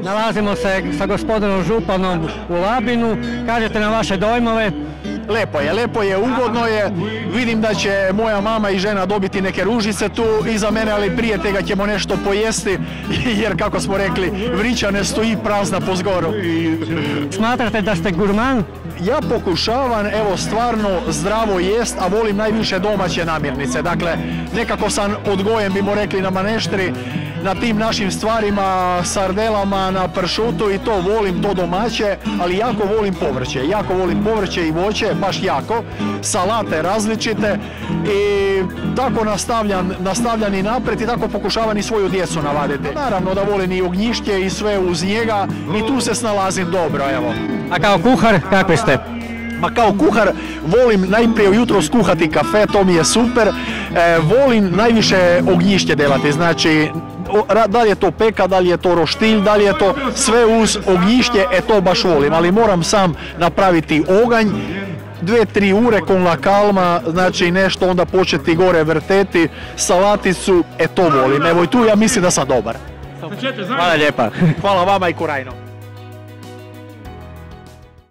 Nalazimo se sa gospodinom županom u Labinu. Kažete nam vaše dojmove. Lepo je, ugodno je. Vidim da će moja mama i žena dobiti neke ružice tu iza mene, ali prije tega ćemo nešto pojesti, jer kako smo rekli, vrića ne stoji prazna po zgoru. Smatrate da ste gurman? Ja pokušavam, evo, stvarno zdravo jest, a volim najviše domaće namirnice. Dakle, nekako sam odgojen, bimo rekli, na maneštri, na tim našim stvarima, sardelama, na pršutu i to volim, to domaće, ali jako volim povrće. Jako volim povrće i voće, baš jako. Salate različite i tako nastavljam i napred i tako pokušavam i svoju djecu navaditi. Naravno da volim i ognjišće i sve uz njega i tu se snalazim dobro, evo. A kao kuhar, kakvi ste? Ma kao kuhar volim najprije ujutro skuhati kafe, to mi je super. Volim najviše ognjišće delati, znači da li je to peka, da li je to roštilj, da li je to sve uz ognjišće, to baš volim, ali moram sam napraviti oganj, 2-3 ure kon la calma, znači nešto onda početi gore vrteti, salaticu, to volim. Evo i tu ja mislim da sam dobar. Hvala lijepa. Hvala vama i Kurajno.